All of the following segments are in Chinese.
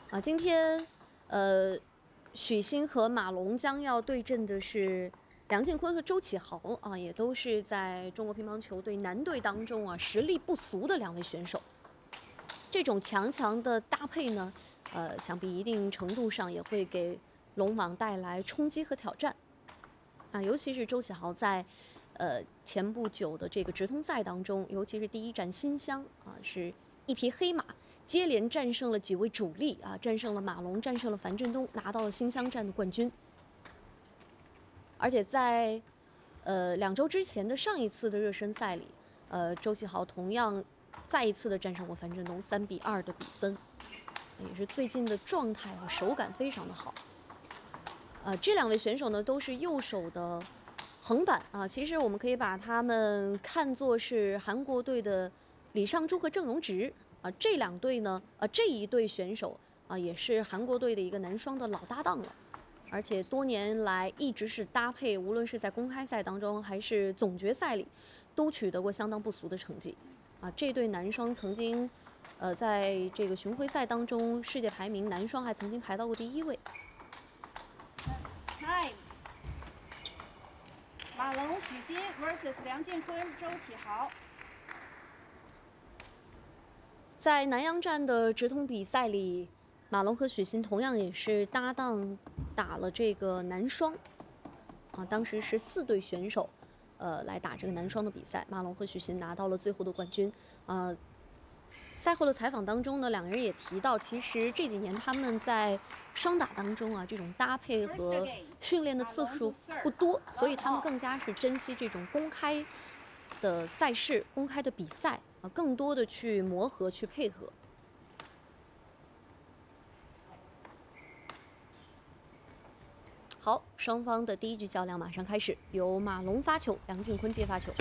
今天许昕和马龙将要对阵的是梁靖昆和周启豪也都是在中国乒乓球队男队当中实力不俗的2位选手。这种强的搭配呢，想必一定程度上也会给龙网带来冲击和挑战。尤其是周启豪在前不久的这个直通赛当中，尤其是第1站新乡是一匹黑马。 接连战胜了几位主力战胜了马龙，战胜了樊振东，拿到了新乡站的冠军。而且在2周之前的上一次的热身赛里，周启豪同样再一次的战胜过樊振东，3比2的比分，也是最近的状态和手感非常的好。这2位选手呢都是右手的横板其实我们可以把他们看作是韩国队的李尚洙和郑荣植。 这2队呢，这一对选手也是韩国队的一个男双的老搭档了，而且多年来一直是搭配，无论是在公开赛当中还是总决赛里，都取得过相当不俗的成绩。这对男双曾经，在这个巡回赛当中，世界排名男双还曾经排到过第1位。 Time。马龙、许昕 vs 梁靖昆、周启豪。 在南阳站的直通比赛里，马龙和许昕同样也是搭档打了这个男双，当时是4对选手，来打这个男双的比赛。马龙和许昕拿到了最后的冠军。赛后的采访当中呢，2个人也提到，其实这几年他们在双打当中这种搭配和训练的次数不多，所以他们更加是珍惜这种公开的赛事、公开的比赛。 更多的去磨合、去配合。好，双方的第1局较量马上开始，由马龙发球，梁靖昆接发球。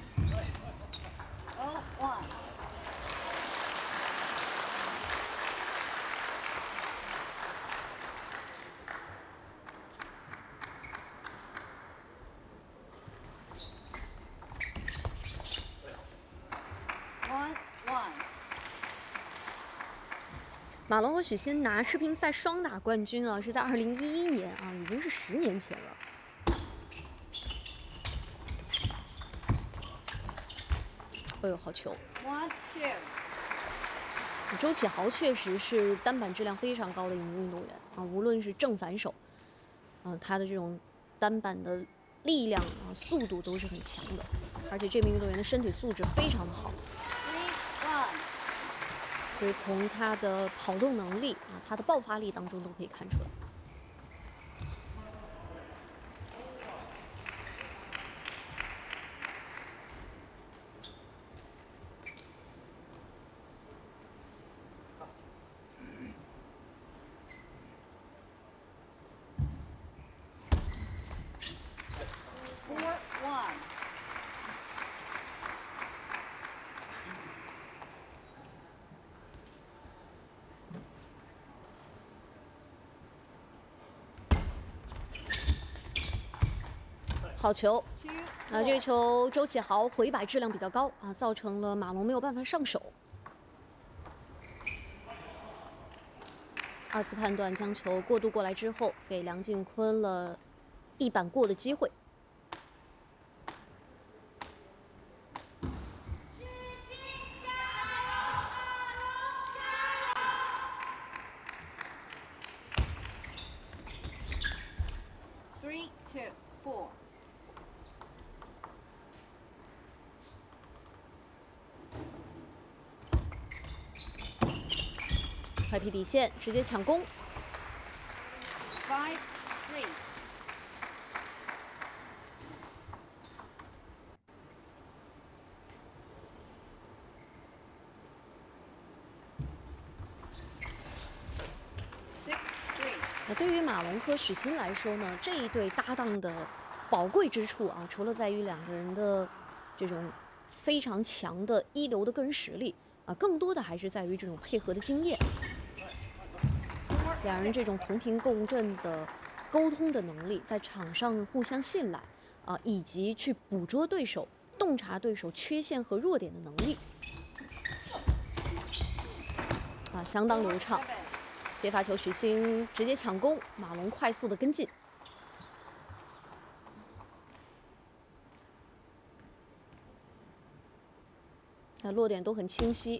马龙和许昕拿世乒赛双打冠军是在2011年已经是10年前了。哎呦，好球！ 1, 2。 周启豪确实是单板质量非常高的一名运动员无论是正反手，他的这种单板的力量速度都是很强的，而且这名运动员的身体素质非常的好。 就是从他的跑动能力他的爆发力当中都可以看出来。好球这个球周启豪回摆质量比较高造成了马龙没有办法上手。2次判断将球过渡过来之后，给梁靖昆了一板过的机会。 3, 2, 4。 快劈底线，直接抢攻。 5, 3。 那对于马龙和许昕来说呢，这一对搭档的宝贵之处除了在于2个人的这种非常强的一流的个人实力更多的还是在于这种配合的经验。2人这种同频共振的沟通的能力，在场上互相信赖以及去捕捉对手、洞察对手缺陷和弱点的能力相当流畅。 接发球，许昕直接抢攻，马龙快速的跟进。那落点都很清晰。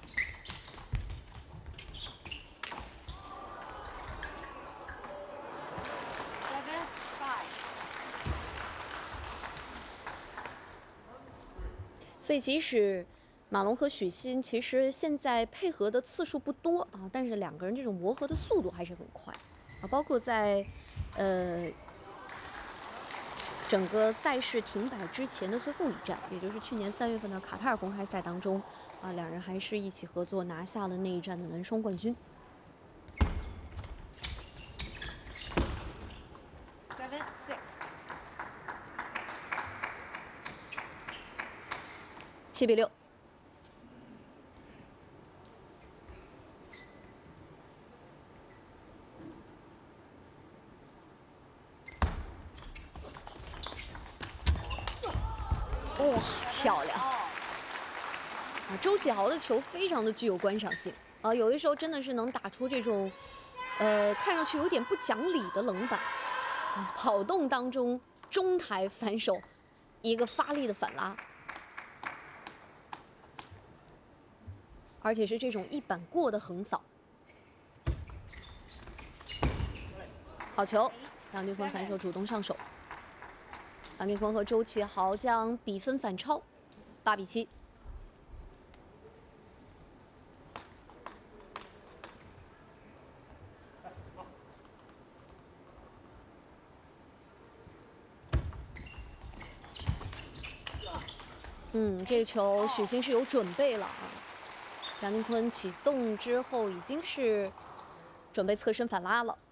所以即使马龙和许昕其实现在配合的次数不多啊，但是两个人这种磨合的速度还是很快啊。包括在整个赛事停摆之前的最后一战，也就是去年3月份的卡塔尔公开赛当中啊，两人还是一起合作拿下了那一战的男双冠军。7比6。哇，漂亮！啊，周启豪的球非常的具有观赏性啊，有的时候真的是能打出这种，看上去有点不讲理的冷板啊，跑动当中中台反手一个发力的反拉。 而且是这种一板过的横扫，好球！杨定坤反手主动上手，杨定坤和周启豪将比分反超，8比7。这个球许昕是有准备了啊。 杨定坤启动之后，已经是准备侧身反拉了。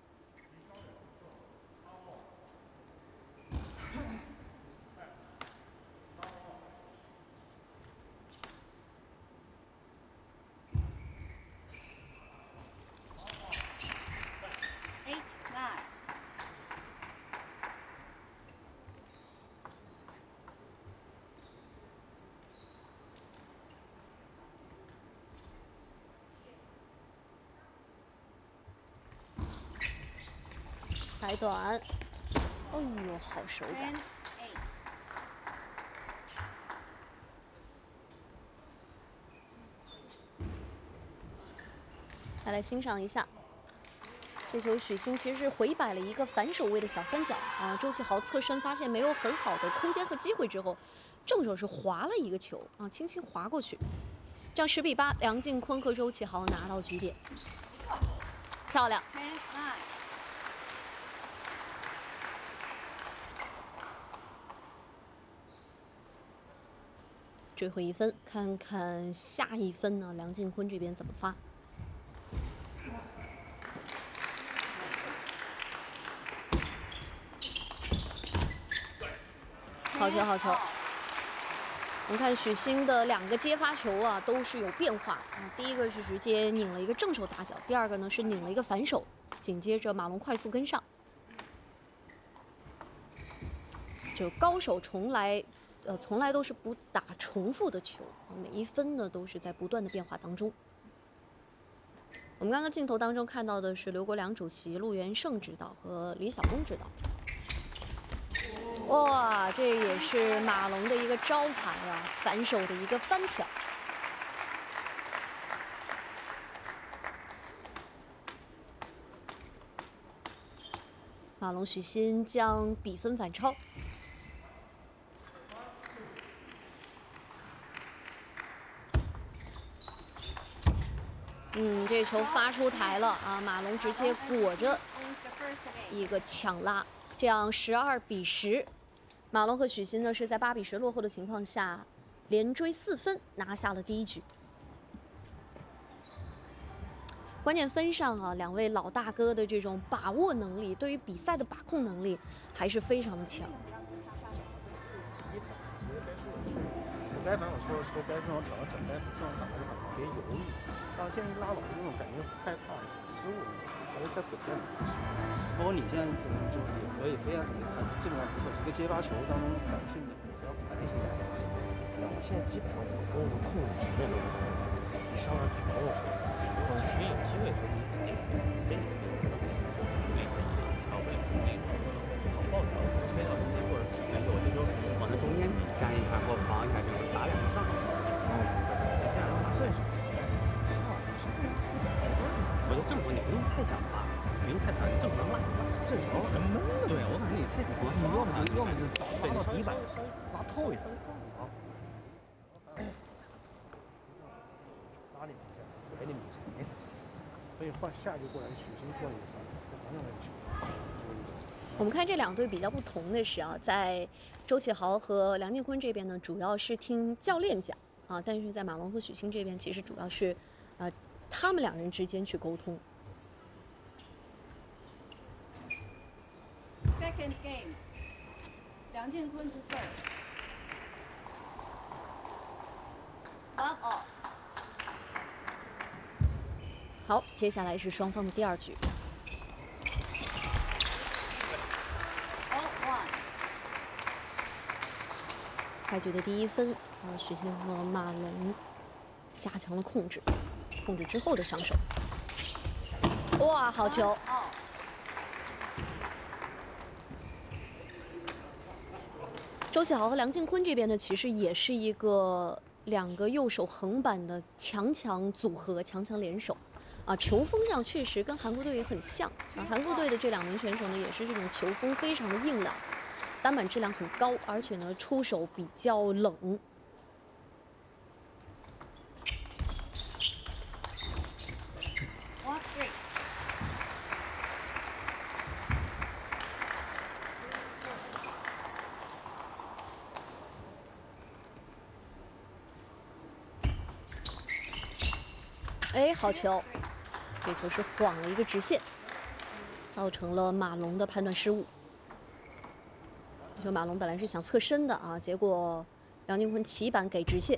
抬短，哎呦，好手感！再来欣赏一下，这球许昕其实是回摆了一个反手位的小三角啊。周启豪侧身发现没有很好的空间和机会之后，正手是滑了一个球啊，轻轻滑过去。这样10比8，梁靖昆和周启豪拿到局点，漂亮。 追回1分，看看下一分呢？梁靖昆这边怎么发？好球，好球！我们看许昕的2个接发球啊，都是有变化啊。第一个是直接拧了一个正手打脚，第二个呢是拧了一个反手，紧接着马龙快速跟上。就高手从来都是不打重复的球，每一分呢都是在不断的变化当中。我们刚刚镜头当中看到的是刘国梁主席、陆元胜指导和李晓东指导。哇，这也是马龙的一个招牌啊，反手的一个翻挑。马龙、许昕将比分反超。 这球发出台了啊！马龙直接裹着一个抢拉，这样12比10。马龙和许昕呢是在8比10落后的情况下，连追4分拿下了第一局。关键分上啊，两位老大哥的这种把握能力，对于比赛的把控能力还是非常的强。 该反手抽的抽，该正手挑的挑，该正手打的打，别犹豫。 到现在一拉网那种感觉害怕失误，还是在滚动。包括你现在就也可以非常基本上不错，这个接发球当中敢去拧，不要把这些东西。 样，我现在基本上我跟我控制局面都是你上来主动的时候， 其实有机会说你肯定可以调不了那个爆调推到机或者没有这时候往那中间粘一下或防一下，就是打两个上去。这样的话算是。我就这么说，你不用太想拉，不用太想，你正常拉，正常很闷的。对，我感觉你太主观，要么就对你底板拉透一下。 拉你一下，给你米菜，所以换下一个过来许昕过来也翻，这反正没有球。 我们看这两队比较不同的是啊，在周启豪和梁靖昆这边呢，主要是听教练讲啊，但是在马龙和许昕这边，其实主要是他们两人之间去沟通。 Second game， 梁靖昆to serve。1 all。 好，接下来是双方的第二局。开局的第一分，许昕和马龙加强了控制之后的上手。哇，好球！周启豪和梁靖昆这边呢，其实也是一个两个右手横板的强组合、强联手。啊，球风上确实跟韩国队也很像啊。韩国队的这两名选手呢，也是这种球风非常的硬朗，单板质量很高，而且呢出手比较冷。哎，好球！这球是晃了一个直线，造成了马龙的判断失误。就马龙本来是想侧身的啊，结果梁靖昆起板给直线。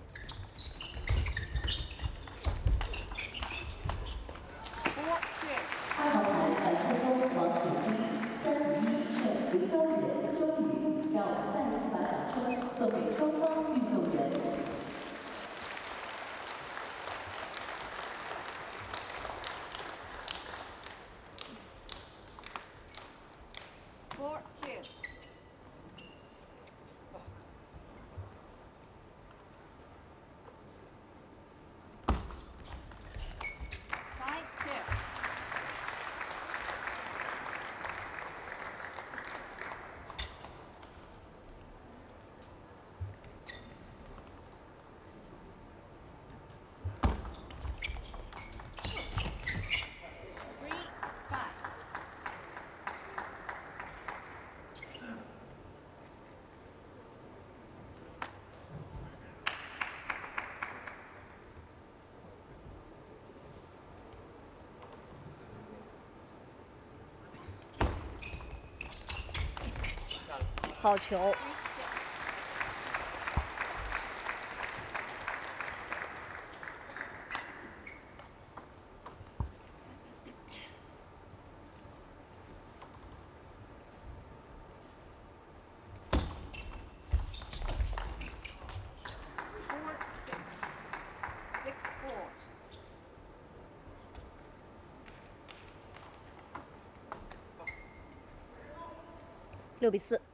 好球！6比4。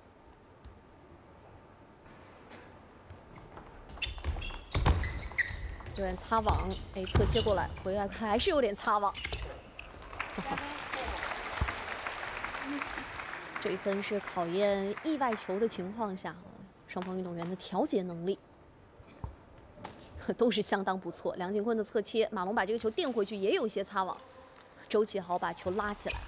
有点擦网，哎，侧切过来，回来还是有点擦网。这一分是考验意外球的情况下，双方运动员的调节能力都是相当不错。梁靖昆的侧切，马龙把这个球垫回去，也有一些擦网。周启豪把球拉起来。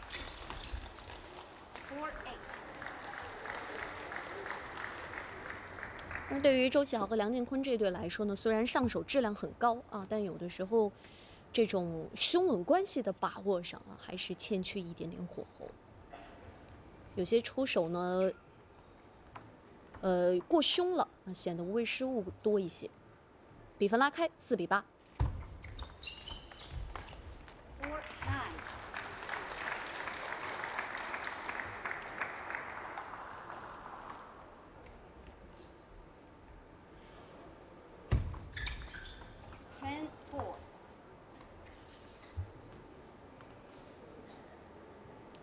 那对于周启豪和梁靖昆这队来说呢，虽然上手质量很高啊，但有的时候这种胸稳关系的把握上啊，还是欠缺一点点火候。有些出手呢，过凶了，显得无谓失误多一些。比分拉开4比8。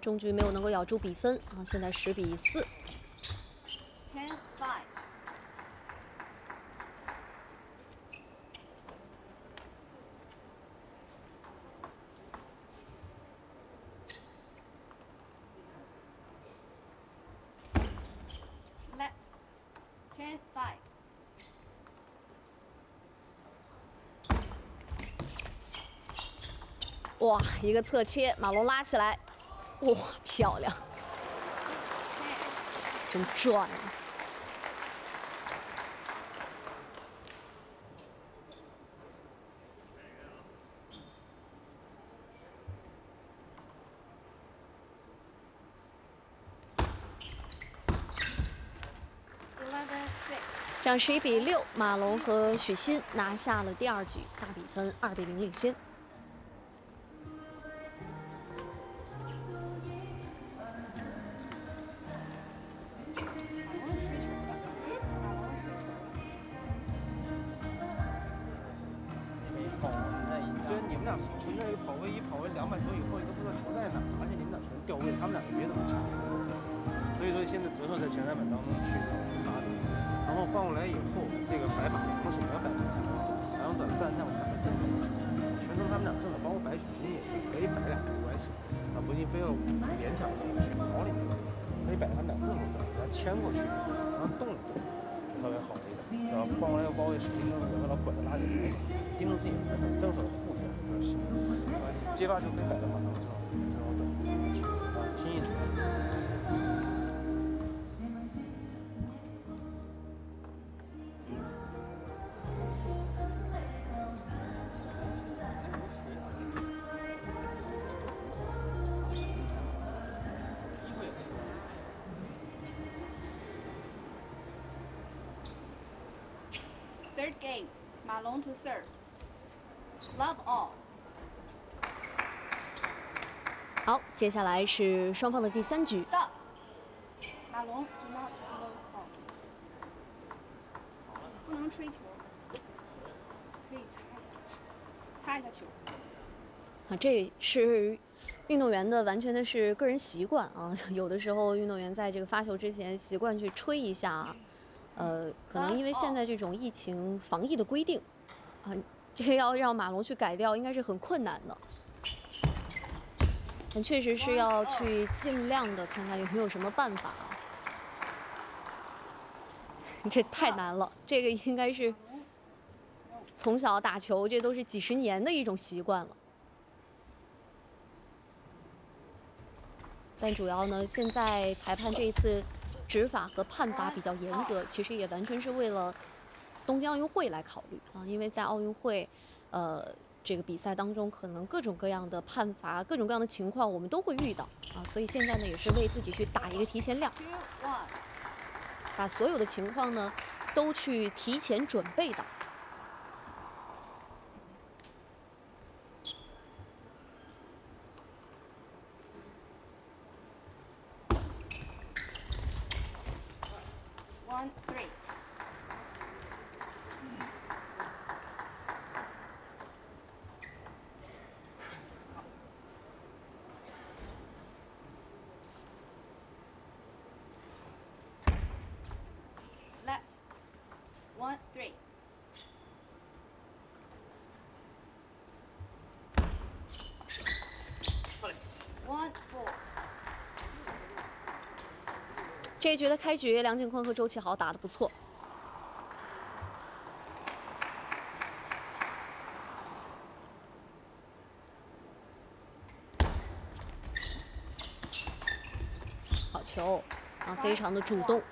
中局没有能够咬住比分啊，现在10比4。 10-5。Let 10-5。 哇，一个侧切，马龙拉起来，哇，漂亮，真转啊！这样11比6，马龙和许昕拿下了第2局，大比分2比0领先。 对，你们俩存在一个跑位1、跑位2板球以后，一个不知道球在哪，而且你们俩纯掉位，他们俩就别怎么抢。所以说现在折射在前3板当中去发的。然后换过来以后，这个白马龙是没有摆动，然后短站让我们摆正的，全程他们俩正的，包括白许昕也是可以摆2个没关系，啊，不一定非要勉强自己去毛里面，可以摆他们俩正的，给他牵过去，然后动一动，稍微好一点。然后换过来要包位10分钟，然后老管着拉进去，盯住自己的门口，正手护着，是，接发球可以摆到马上之后，之后等，啊，拼一局。 Third game, 马龙 to serve. Love all. 好，接下来是双方的第3局。 Stop. 马龙 do not love all. 不能吹球，可以擦一下球。 啊，这是运动员的完全的是个人习惯啊。有的时候运动员在这个发球之前习惯去吹一下。 可能因为现在这种疫情防疫的规定，啊，这个要让马龙去改掉，应该是很困难的。但确实是要去尽量的看看有没有什么办法啊。这太难了，这个应该是从小打球，这都是几10年的一种习惯了。但主要呢，现在裁判这一次。 执法和判罚比较严格，其实也完全是为了东京奥运会来考虑啊，因为在奥运会，这个比赛当中，可能各种各样的判罚、各种各样的情况我们都会遇到啊，所以现在呢也是为自己去打一个提前量，把所有的情况呢都去提前准备到。 1-3. Left. 1-3. One-4. 这一局的开局，梁靖昆和周启豪打得不错。好球啊，非常的主动。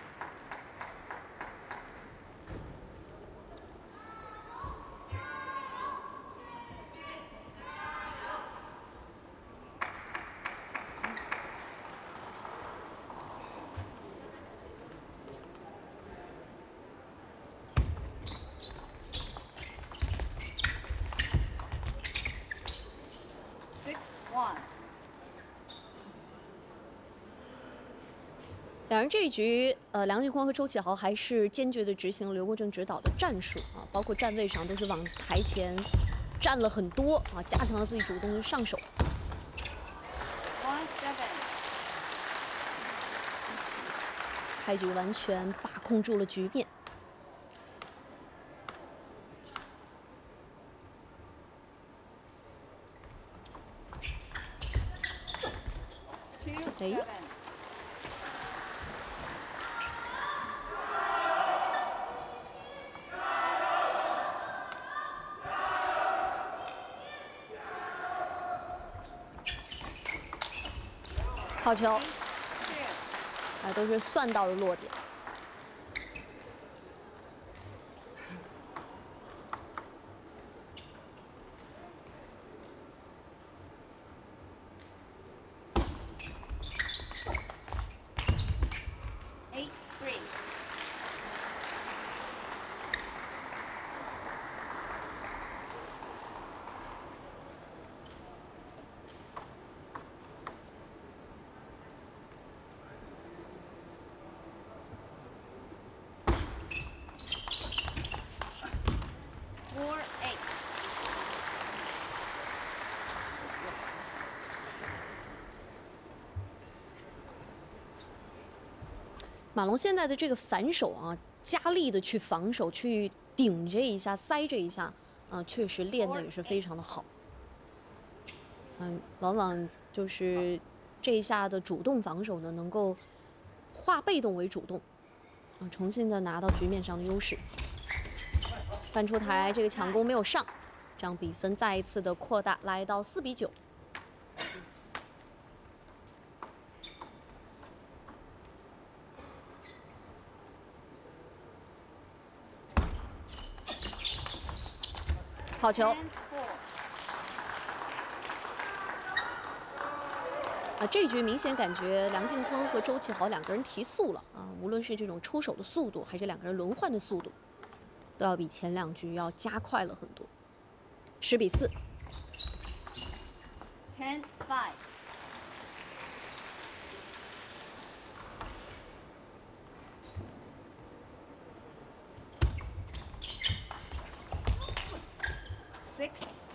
两人这一局，梁靖昆和周启豪还是坚决地执行了刘国正指导的战术啊，包括站位上都是往台前站了很多啊，加强了自己主动的上手。 开局完全把控住了局面。 哎，好球！哎，都是算到的落点。 马龙现在的这个反手啊，加力的去防守，去顶这一下、塞这一下，确实练的也是非常的好。往往就是这一下的主动防守呢，能够化被动为主动，重新的拿到局面上的优势。翻出台，这个抢攻没有上，这样比分再一次的扩大，来到4比9。 好球！这一局明显感觉梁靖昆和周启豪两个人提速了啊，无论是这种出手的速度，还是两个人轮换的速度，都要比前2局要加快了很多。10比4。 10-5。 6-10。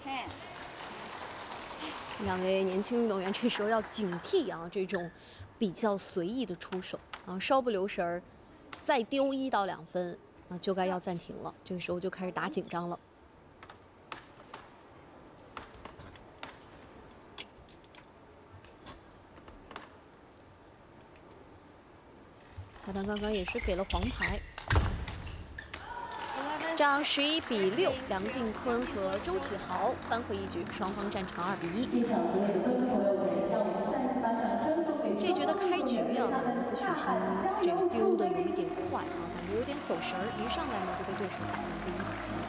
两位年轻运动员这时候要警惕啊，这种比较随意的出手啊，稍不留神儿，再丢1到2分啊，就该要暂停了。这个时候就开始打紧张了。裁判刚刚也是给了黄牌。 这样11比6，梁靖昆和周启豪扳回一局，双方战成2比1。这局的开局啊，马龙和许昕这个丢的有一点快啊，感觉有点走神儿，一上来呢就被对手打了一个1比7。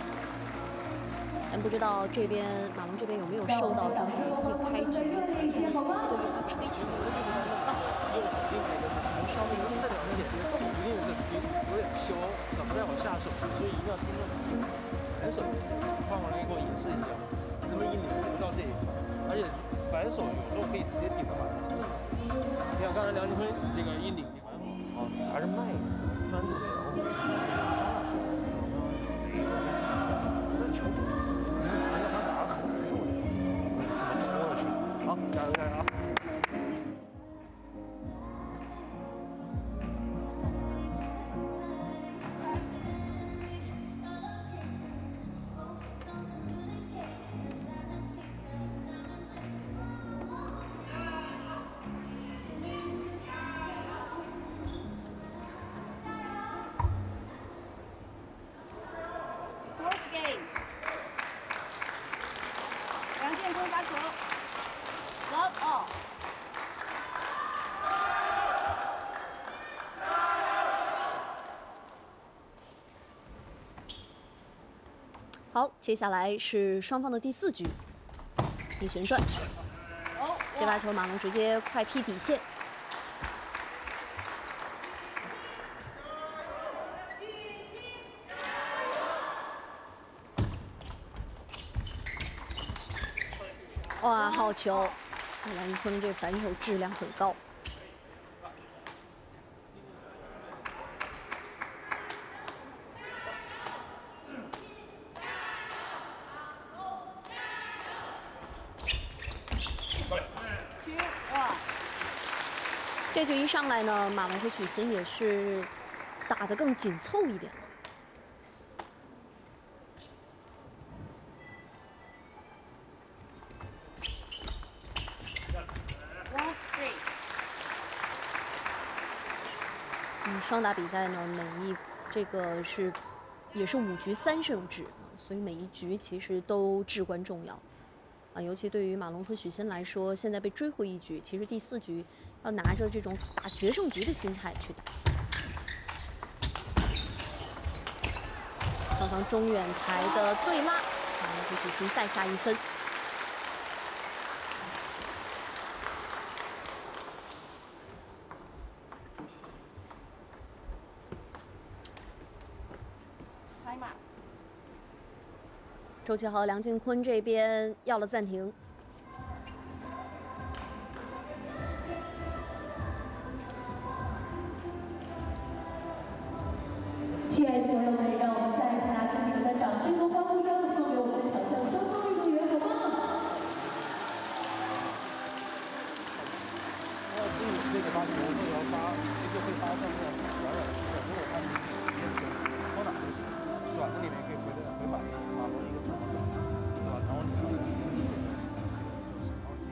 但不知道这边马龙这边有没有受到就是一开局裁判对于他吹球的这个警告，稍微有点打乱节奏。 一定是有点飘，不太好下手，所以一定要听着反手。换过来给我演示一下，这么一拧不到这一块，而且反手有时候可以直接顶到马龙的正面。你看刚才梁靖昆这个一拧，还是慢一点，专注点，这球让他打得很难受的，怎么拖着去？好，加油加油啊！ 梁靖昆发球 ，love all。 好，接下来是双方的第4局，逆旋转，接发球，马龙直接快劈底线。 哇，好球！梁靖昆这反手质量很高。 2-1。 这局一上来呢，马龙和许昕也是打得更紧凑一点了。 双打比赛呢，这个也是5局3胜制啊，所以每一局其实都至关重要啊。尤其对于马龙和许昕来说，现在被追回1局，其实第4局要拿着这种打决胜局的心态去打。双方中远台的对拉，马龙和许昕再下1分。 周启豪、梁靖昆这边要了暂停。 亲爱的朋友们，让我们再一次拿出你们的掌声和欢呼声，送给我们的场上双方运动员，好吗？ 自己这个发球，这个发其实会发正面远远的，如果他直接球超打就行，短的里面可以回把马龙一个自动。 对吧？然后你看，就行，然后自己。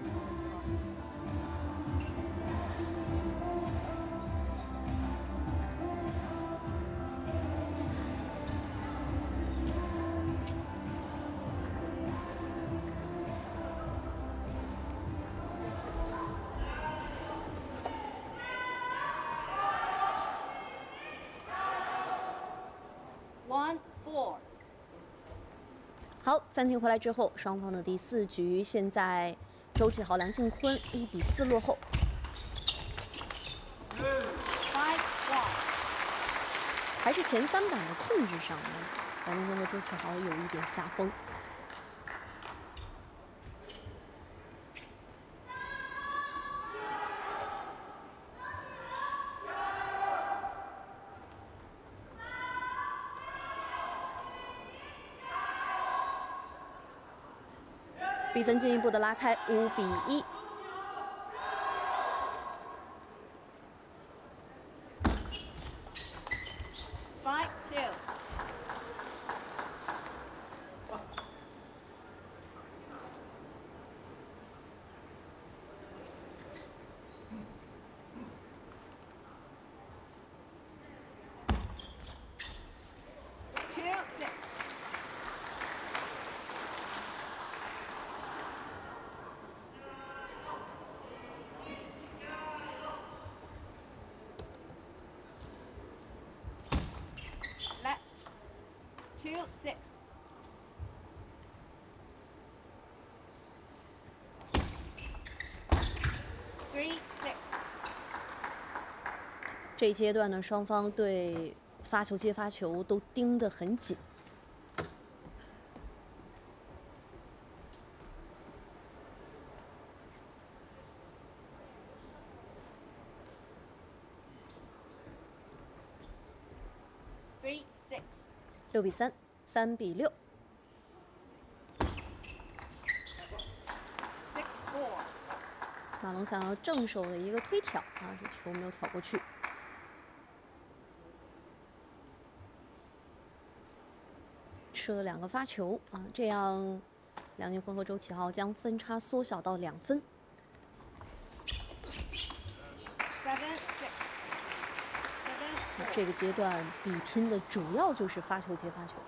1-4。 好，暂停回来之后，双方的第4局，现在周启豪、梁靖昆1比4落后。还是前3板的控制上呢，梁靖昆和周启豪有一点下风。比分进一步的拉开，5比1。 5-2。 2-6。 2-6。 3-6。 这一阶段呢，双方对发球接发球都盯得很紧。6比3，3比6。马龙想要正手的一个推挑啊，这球没有挑过去。吃了2个发球啊，这样梁靖昆和周启豪将分差缩小到2分。那这个阶段比拼的主要就是发球接发球。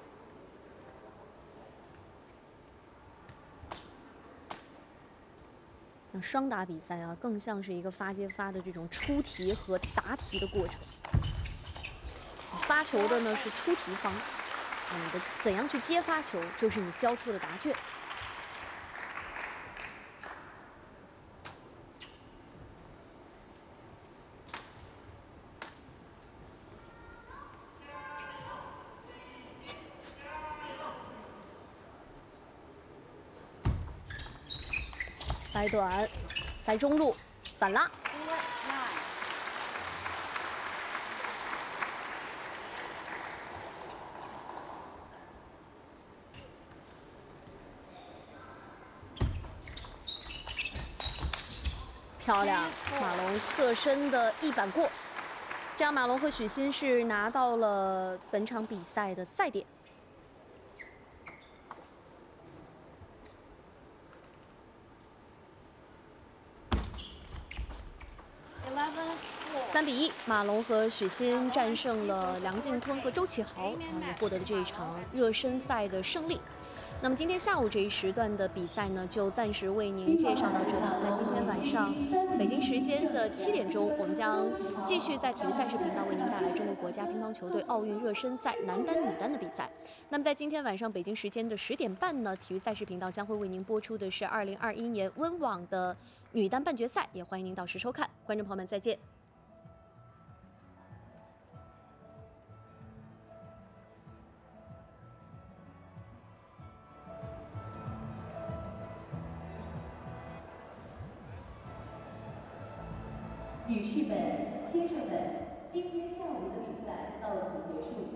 那双打比赛啊，更像是一个发接发的这种出题和答题的过程。发球的呢是出题方，你的怎样去接发球，就是你交出的答卷。掰短，塞中路，反拉。 漂亮，马龙侧身的一板过，这样马龙和许昕是拿到了本场比赛的赛点。3比1，马龙和许昕战胜了梁靖昆和周启豪，也获得了这一场热身赛的胜利。那么今天下午这一时段的比赛呢，就暂时为您介绍到这里。在今天晚上北京时间的7点钟，我们将继续在体育赛事频道为您带来中国国家乒乓球队奥运热身赛男单、女单的比赛。那么在今天晚上北京时间的10点半呢，体育赛事频道将会为您播出的是2021年温网的女单半决赛，也欢迎您到时收看。观众朋友们，再见。 女士们、先生们，今天下午的比赛到此结束。